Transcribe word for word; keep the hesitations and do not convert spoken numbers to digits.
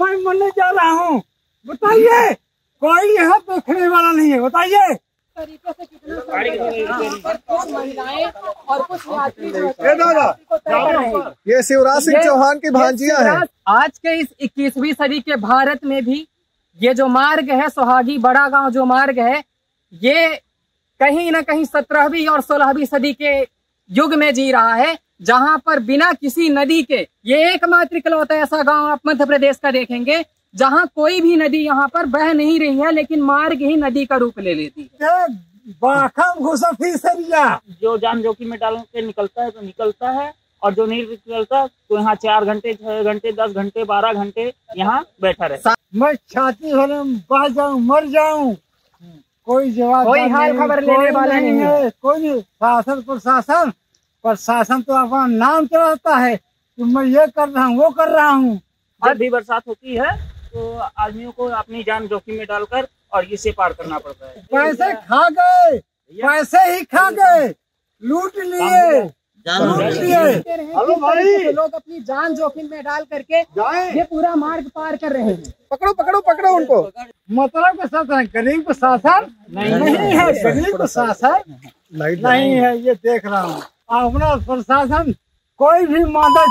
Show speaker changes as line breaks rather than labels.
मैं मरने जा रहा हूँ, बताइए कोई यहाँ देखने वाला नहीं है, बताइए
तरीके से कितना महिलाएं और कुछ यात्री
ये शिवराज सिंह चौहान की भांजियां हैं।
आज के इस इक्कीसवीं सदी के भारत में भी ये जो मार्ग है, सोहागी बड़ा गांव जो मार्ग है, ये कहीं न कहीं सत्रहवीं और सोलहवीं सदी के युग में जी रहा है, जहां पर बिना किसी नदी के, ये एकमात्र इकलौता ऐसा गांव आप मध्य प्रदेश का देखेंगे जहां कोई भी नदी यहाँ पर बह नहीं रही है, लेकिन मार्ग ही नदी का रूप ले लेती है।
जो जान जोखिम में डाल के निकलता है तो निकलता है, और जो नहीं निकलता तो यहाँ चार घंटे छह घंटे दस घंटे बारह घंटे यहाँ बैठा रहता।
मैं छाती भरे बह जाऊं, मर जाऊं, कोई जवाब,
कोई हाल खबर लेने वाला नहीं है।
कोई नहीं। शासन प्रशासन प्रशासन तो अपना नाम चलाता है कि मैं ये कर रहा हूँ, वो कर रहा हूँ।
जब भी बरसात होती है तो आदमियों को अपनी जान जोखिम में डालकर और इसे पार करना पड़ता है।
पैसे खा गए, पैसे ही खा गए, लूट लिए, लूट लिए।
हेलो भाई, लोग अपनी जान जोखिम में डाल करके ये पूरा मार्ग पार कर रहे हैं।
पकड़ो पकड़ो पकड़ो उनको।
मतलब के साथ गरीब प्रशासन नहीं है, गरीब प्रशासन नहीं है, ये देख रहा हूँ। अपना प्रशासन कोई भी मदद